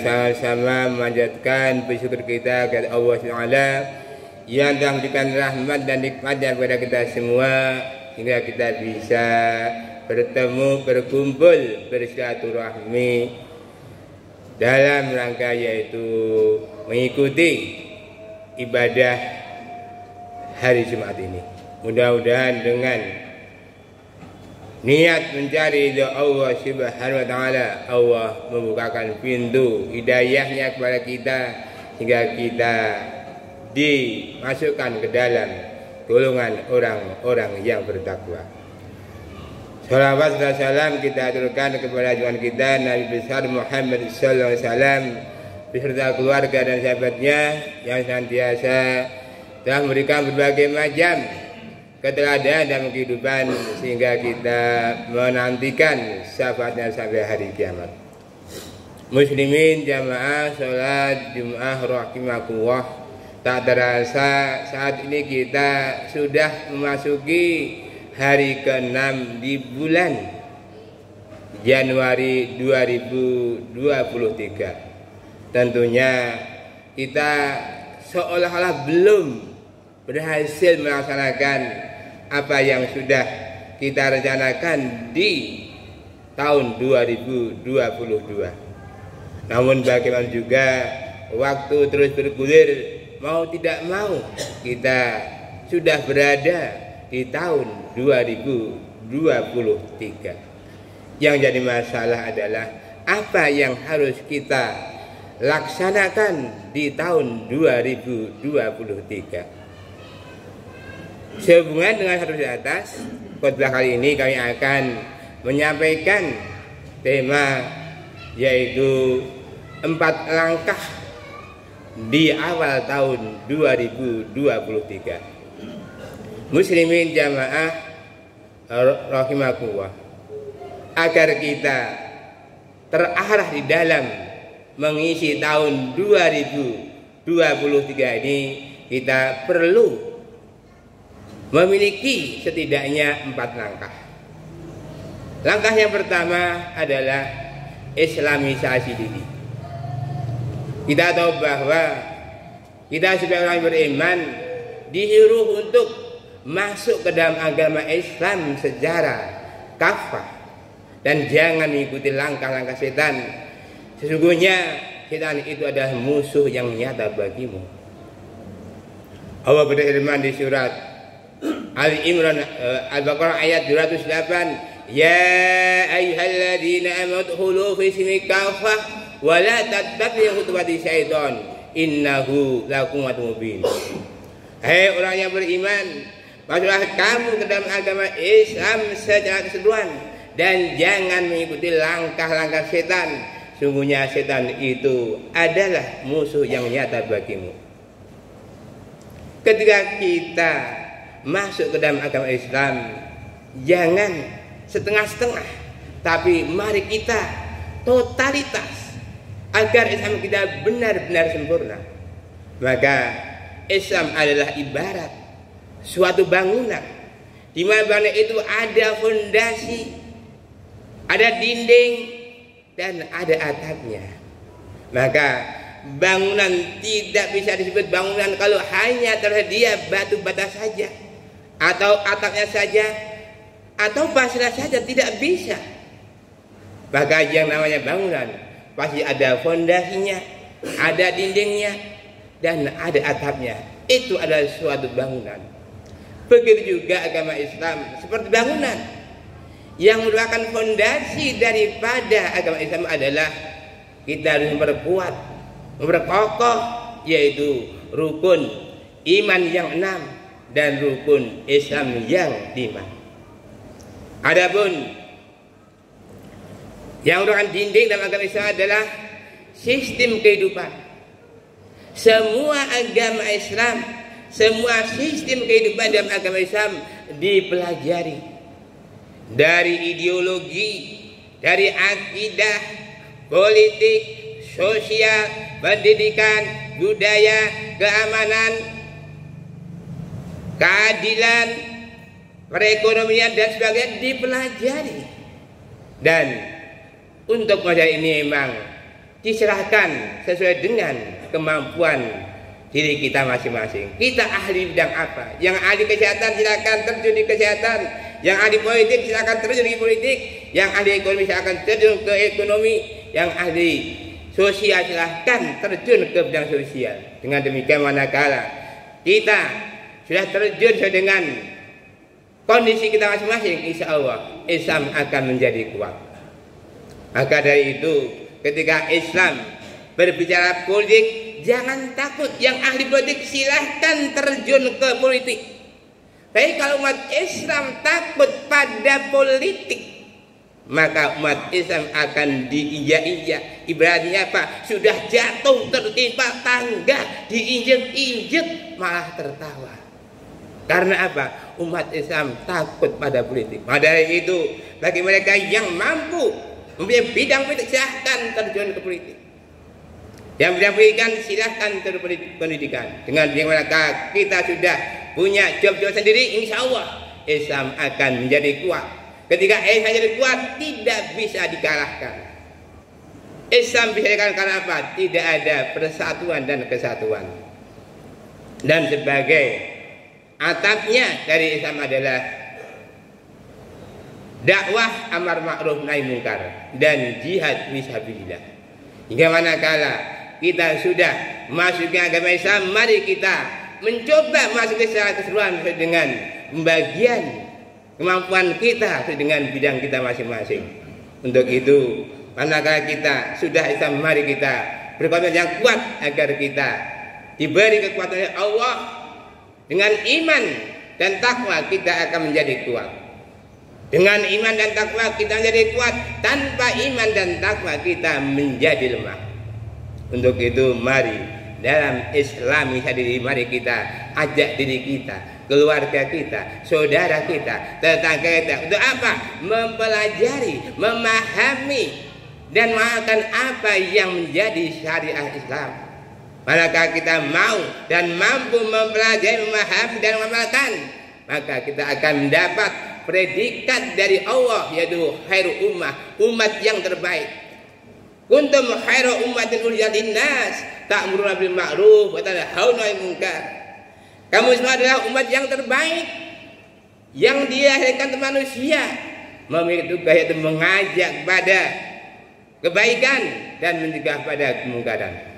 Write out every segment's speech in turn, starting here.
sama-sama memanjatkan bersyukur kita kepada Allah SWT yang telah memberikan rahmat dan nikmatnya kepada kita semua, hingga kita bisa bertemu, berkumpul, bersilaturahmi dalam rangka yaitu mengikuti ibadah hari Jumat ini. Mudah-mudahan dengan niat mencari ridha Allah Subhanahu wa taala, Allah membukakan pintu hidayahnya kepada kita hingga kita dimasukkan ke dalam golongan orang-orang yang bertakwa. Salawat dan salam kita aturkan kepada junjungan kita Nabi besar Muhammad sallallahu alaihi wasallam beserta keluarga dan sahabatnya yang senantiasa telah memberikan berbagai macam keteladanan dalam kehidupan sehingga kita menantikan syafaatnya sampai hari kiamat. Muslimin jamaah sholat Jumat rahimakumullah, tak terasa saat ini kita sudah memasuki hari ke-6 di bulan Januari 2023. Tentunya kita seolah-olah belum berhasil melaksanakan apa yang sudah kita rencanakan di tahun 2022. Namun bagaimana juga waktu terus bergulir, mau tidak mau kita sudah berada di tahun 2023. Yang jadi masalah adalah apa yang harus kita laksanakan di tahun 2023. Sehubungan dengan hadis di atas, khotbah kali ini kami akan menyampaikan tema yaitu 4 langkah di awal tahun 2023. Muslimin jamaah rahimakumullah, agar kita terarah di dalam mengisi tahun 2023 ini, kita perlu memiliki setidaknya 4 langkah. Langkah yang pertama adalah islamisasi diri. Kita tahu bahwa kita sebagai orang beriman disuruh untuk masuk ke dalam agama Islam secara kafah dan jangan mengikuti langkah-langkah setan. Sesungguhnya setan itu adalah musuh yang nyata bagimu. Allah berfirman di surat Ali Imran Al-Baqarah ayat 208, ya ayyuhalladzina amanu udkhulu fi silmi kafah wa la tattabi'u khutuwati syaitan innahu lakum aduwwun mubin. Hai orang yang beriman, masuklah kamu ke dalam agama Islam secara keseluruhan dan jangan mengikuti langkah-langkah setan. Sungguhnya setan itu adalah musuh yang nyata bagimu. Ketika kita masuk ke dalam agama Islam, jangan setengah-setengah, tapi mari kita totalitas agar Islam kita benar-benar sempurna. Maka Islam adalah ibarat suatu bangunan di mana bangunan itu ada fondasi, ada dinding, dan ada atapnya. Maka bangunan tidak bisa disebut bangunan kalau hanya tersedia batu bata saja, atau atapnya saja, atau pasirnya saja, tidak bisa. Maka yang namanya bangunan pasti ada fondasinya, ada dindingnya, dan ada atapnya. Itu adalah suatu bangunan. Begitu juga agama Islam seperti bangunan. Yang merupakan fondasi daripada agama Islam adalah kita harus memperkuat, memperkokoh, yaitu rukun iman yang 6 dan rukun Islam yang 5. Adapun yang merupakan dinding dalam agama Islam adalah sistem kehidupan. Semua agama Islam, semua sistem kehidupan dalam agama Islam dipelajari, dari ideologi, dari akidah, politik, sosial, pendidikan, budaya, keamanan, keadilan, perekonomian dan sebagainya dipelajari. Dan untuk masa ini memang diserahkan sesuai dengan kemampuan diri kita masing-masing. Kita ahli bidang apa? Yang ahli kesehatan silakan terjun di kesehatan, yang ahli politik silakan terjun di politik, yang ahli ekonomi silakan terjun ke ekonomi, yang ahli sosial silahkan terjun ke bidang sosial. Dengan demikian manakala kita sudah terjun sesuai dengan kondisi kita masing-masing, insya Allah Islam akan menjadi kuat. Maka dari itu ketika Islam berbicara politik, jangan takut, yang ahli politik silahkan terjun ke politik. Tapi kalau umat Islam takut pada politik, maka umat Islam akan diinjak-injak. Ibaratnya apa? Sudah jatuh tertimpa tangga, diinjek-injek malah tertawa. Karena apa? Umat Islam takut pada politik. Maka dari itu bagi mereka yang mampu mempunyai bidang politik, silahkan terjun ke politik. Yang bidang pendidikan silahkan terjun pendidikan. Dengan mereka kita sudah punya job-job sendiri, insya Allah Islam akan menjadi kuat. Ketika Islam menjadi kuat, tidak bisa dikalahkan. Islam bisa dikalahkan karena apa? Tidak ada persatuan dan kesatuan. Dan sebagai atapnya dari Islam adalah dakwah amar ma'ruf nahi munkar dan jihad fisabilillah. Hingga manakala kita sudah masuk ke agama Islam, mari kita mencoba masuk ke secara keseluruhan dengan pembagian kemampuan kita dengan bidang kita masing-masing. Untuk itu, manakala kita sudah Islam, mari kita berkomitmen yang kuat agar kita diberi kekuatan oleh Allah. Dengan iman dan takwa kita akan menjadi kuat. Dengan iman dan takwa kita menjadi kuat. Tanpa iman dan takwa kita menjadi lemah. Untuk itu mari dalam Islam diri, mari kita ajak diri kita, keluarga kita, saudara kita, tetangga kita. Untuk apa? Mempelajari, memahami dan mengamalkan apa yang menjadi syariah Islam. Manakala kita mau dan mampu mempelajari, memahami dan mengamalkan, maka kita akan mendapat predikat dari Allah, yaitu khairu ummah, umat yang terbaik. Kuntum khairu ummatin ukhrijat linnas ta'muruna bil ma'ruf wa tanhauna 'anil munkar. Kamu semua adalah umat yang terbaik yang dilahirkan ke manusia, memiliki tugas yaitu mengajak pada kebaikan dan mencegah pada kemungkaran.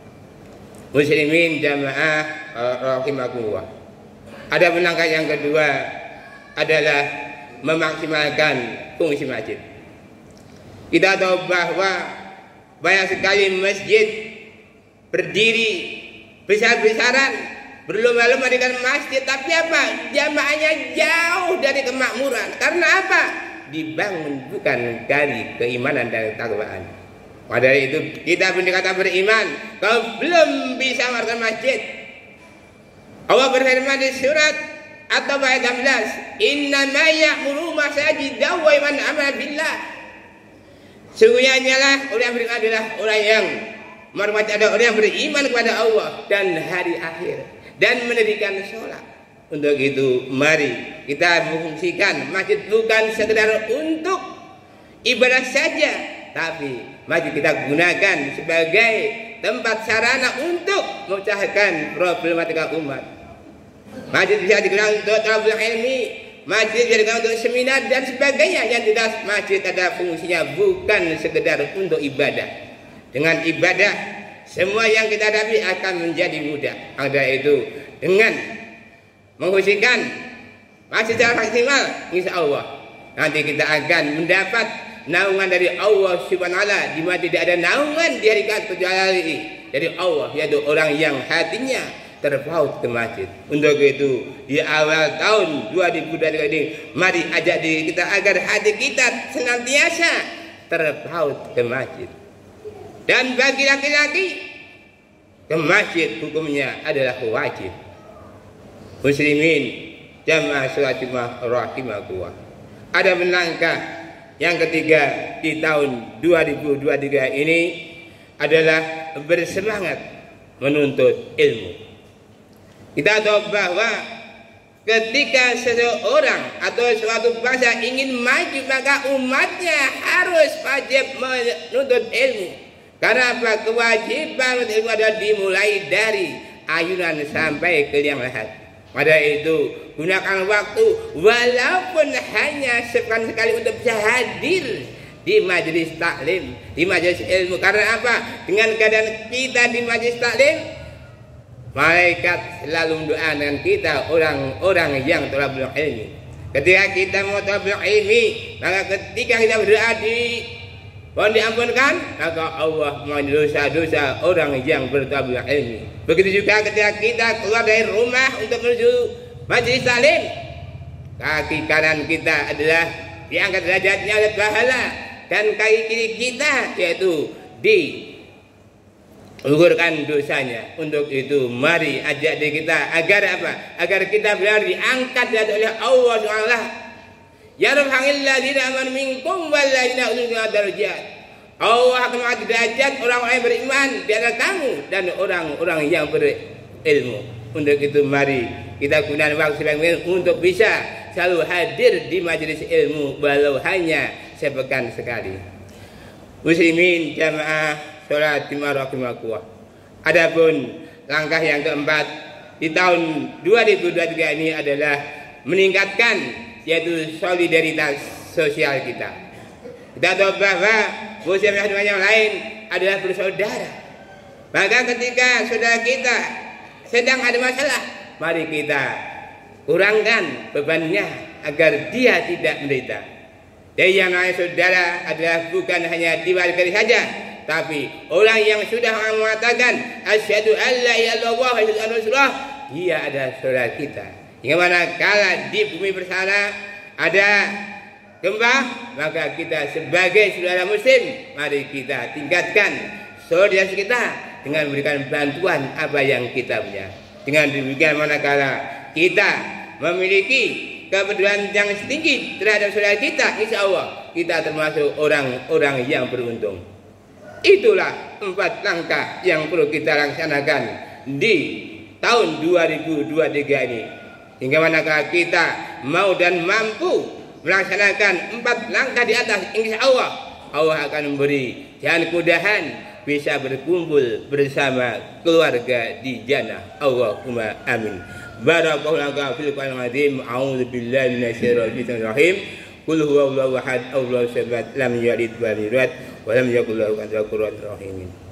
Muslimin jamaah rahimakumullah. Ada penangkat yang kedua adalah memaksimalkan fungsi masjid. Kita tahu bahwa banyak sekali masjid berdiri besar-besaran, berlomba-lomba dengan masjid, tapi apa? Jamaahnya jauh dari kemakmuran. Karena apa? Dibangun bukan dari keimanan dan ketakwaan. Maka dari itu kita pun dikata beriman, kalau belum bisa melakukan masjid. Allah berfirman di surat At-Taubah ayat 16, "Innama ya'muru masajida wa man amana billah." Sungguhnya hanyalah orang yang beriman adalah orang yang orang yang beriman kepada Allah dan hari akhir dan mendirikan sholat. Untuk itu mari kita memfungsikan masjid bukan sekedar untuk ibadah saja, tapi masjid kita gunakan sebagai tempat sarana untuk memecahkan problematika umat. Masjid bisa digunakan untuk talabul ilmi, masjid bisa digunakan untuk seminar dan sebagainya. Yang jelas masjid ada fungsinya bukan sekedar untuk ibadah. Dengan ibadah semua yang kita hadapi akan menjadi mudah. Ada itu dengan mengkhususkan masjid secara maksimal, insya Allah nanti kita akan mendapat naungan dari Allah Subhanahu wa Ta'ala, di mana tidak ada naungan di hari kiamat kecuali dari Allah, yaitu orang yang hatinya terpaut ke masjid. Untuk itu di awal tahun 2023 ini mari ajak diri kita agar hati kita senantiasa terpaut ke masjid. Dan bagi laki-laki ke masjid hukumnya adalah wajib. Muslimin jamaah sholat Jumat rahimakumullah. Ada melangkah yang ketiga di tahun 2023 ini adalah bersemangat menuntut ilmu. Kita tahu bahwa ketika seseorang atau suatu bangsa ingin maju, maka umatnya harus wajib menuntut ilmu. Karena apa? Kewajiban ilmu adalah dimulai dari ayunan sampai ke liang lahat. Pada itu gunakan waktu walaupun hanya sekali untuk bisa hadir di majelis taklim, di majelis ilmu. Karena apa? Dengan keadaan kita di majelis taklim, malaikat selalu mendoakan kita orang-orang yang thalabul ilmi. Ketika kita mau thalabul ilmi, maka ketika kita berdoa mohon diampunkan, maka Allah mengampuni dosa-dosa orang yang berthalabul ilmi. Begitu juga ketika kita keluar dari rumah untuk menuju majelis taklim, kaki kanan kita adalah diangkat derajatnya oleh pahala, dan kaki kiri kita yaitu digugurkan dosanya. Untuk itu mari ajak diri kita agar apa? Agar kita benar diangkat oleh Allah SWT. Yarfa'il ladzina amanu minkum wal ladzina utul darajat. Allah akan mengangkat derajat orang-orang yang beriman di antara kamu dan orang-orang yang berilmu. Untuk itu mari kita gunakan waktu sebaik untuk bisa selalu hadir di majelis ilmu walau hanya sepekan sekali. Muslimin jamaah sholat rahimakumullah. Adapun langkah yang keempat di tahun 2023 ini adalah meningkatkan yaitu solidaritas sosial kita. Kita tahu bahwa muslim yang lain adalah bersaudara. Maka ketika saudara kita sedang ada masalah, mari kita kurangkan bebannya agar dia tidak menderita. Jadi yang namanya saudara adalah bukan hanya diwali saja, tapi orang yang sudah mengatakan asyhadu an la ilaha illallah wa asyhadu anna rasulullah, dia adalah saudara kita. Yang mana kala di bumi bersana ada gempa, maka kita sebagai saudara muslim, mari kita tingkatkan solidaritas kita dengan memberikan bantuan apa yang kita punya. Dengan demikian manakala kita memiliki kepedulian yang tinggi terhadap saudara kita, insya Allah kita termasuk orang-orang yang beruntung. Itulah 4 langkah yang perlu kita laksanakan di tahun 2023 ini. Hingga manakala kita mau dan mampu melaksanakan 4 langkah di atas, insya Allah akan memberi jalan kemudahan bisa berkumpul bersama keluarga di jannah. Allahumma amin. Barakallahu fil Qur'anil azim. A'udzu billahi minasyaitonir rajim. Qul huwallahu ahad, Allahu samad, lam yalid wa lam yulad wa lam yakul lahu kufuwan ahad.